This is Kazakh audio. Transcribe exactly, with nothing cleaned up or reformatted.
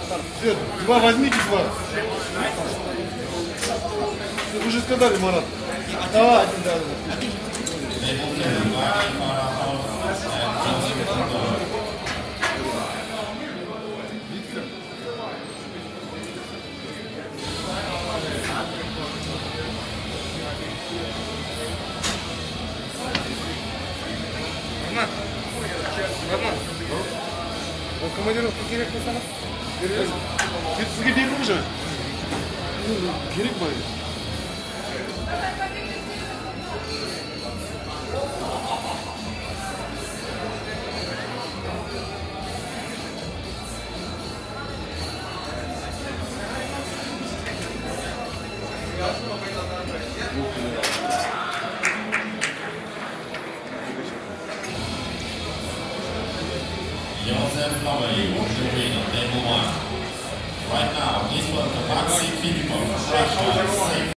Все, два возьмите, два. Вы уже сказали, Марат. Давай, один, да, да. Роман, Роман, Он командировка керек болса ма? Бересің. Сізге берді ме жаңа? Керек ма? Joseph Lovely, World Arena, table one. Right now, he's welcome Maxim Filipov, Russia.